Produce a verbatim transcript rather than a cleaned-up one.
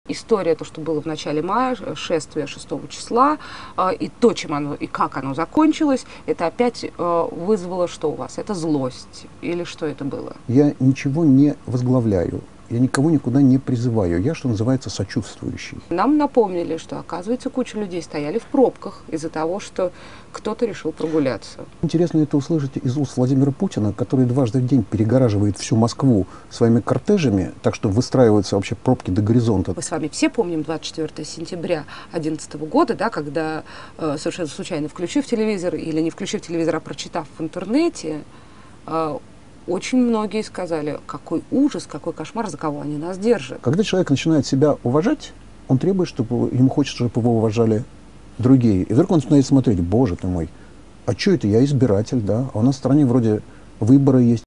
История, то, что было в начале мая, шествие шестого числа, и то, чем оно, и как оно закончилось, это опять вызвало что у вас? Это злость? Или что это было? Я ничего не возглавляю, я никого никуда не призываю, я, что называется, сочувствующий. Нам напомнили, что, оказывается, куча людей стояли в пробках из-за того, что кто-то решил прогуляться. Интересно это услышать из уст Владимира Путина, который дважды в день перегораживает всю Москву своими кортежами, так что выстраиваются вообще пробки до горизонта. Мы с вами все помним двадцать четвёртое сентября две тысячи одиннадцатого года, да, когда э, совершенно случайно, включив телевизор или не включив телевизор, а прочитав в интернете, э, очень многие сказали, какой ужас, какой кошмар, за кого они нас держат. Когда человек начинает себя уважать, он требует, чтобы ему хочется, чтобы его уважали другие. И вдруг он начинает смотреть: боже ты мой, а что это, я избиратель, да? А у нас в стране вроде выборы есть.